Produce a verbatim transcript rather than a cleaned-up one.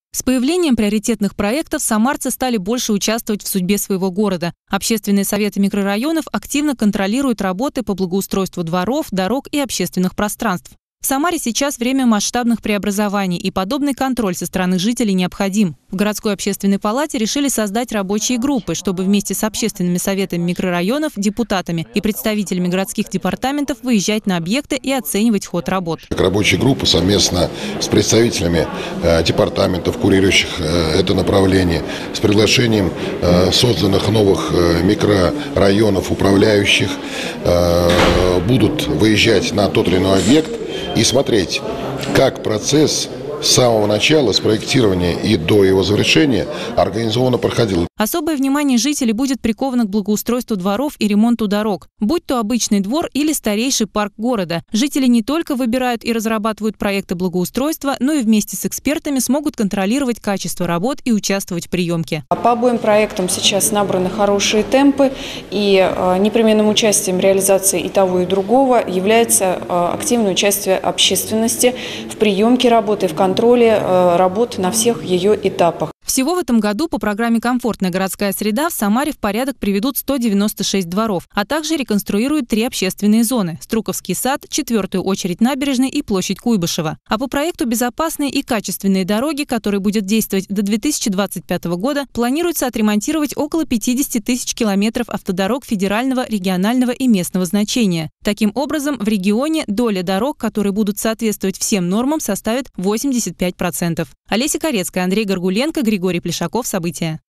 С появлением приоритетных проектов самарцы стали больше участвовать в судьбе своего города. Общественные советы микрорайонов активно контролируют работы по благоустройству дворов, дорог и общественных пространств. В Самаре сейчас время масштабных преобразований, и подобный контроль со стороны жителей необходим. В городской общественной палате решили создать рабочие группы, чтобы вместе с общественными советами микрорайонов, депутатами и представителями городских департаментов выезжать на объекты и оценивать ход работ. Рабочая группа совместно с представителями э, департаментов, курирующих э, это направление, с приглашением э, созданных новых э, микрорайонов, управляющих, э, будут выезжать на тот или иной объект и смотреть, как процесс с самого начала, с проектирования и до его завершения организованно проходил. Особое внимание жителей будет приковано к благоустройству дворов и ремонту дорог. Будь то обычный двор или старейший парк города, жители не только выбирают и разрабатывают проекты благоустройства, но и вместе с экспертами смогут контролировать качество работ и участвовать в приемке. По обоим проектам сейчас набраны хорошие темпы, и непременным участием реализации и того, и другого является активное участие общественности в приемке работы, в контроле работ на всех ее этапах. Всего в этом году по программе «Комфортная городская среда» в Самаре в порядок приведут сто девяносто шесть дворов, а также реконструируют три общественные зоны – Струковский сад, четвертую очередь набережной и площадь Куйбышева. А по проекту «Безопасные и качественные дороги», который будет действовать до две тысячи двадцать пятого года, планируется отремонтировать около пятидесяти тысяч километров автодорог федерального, регионального и местного значения. Таким образом, в регионе доля дорог, которые будут соответствовать всем нормам, составит восемьдесят пять процентов. Олеся Корецкая, Андрей Горгуленко, Григорий Плешаков. События.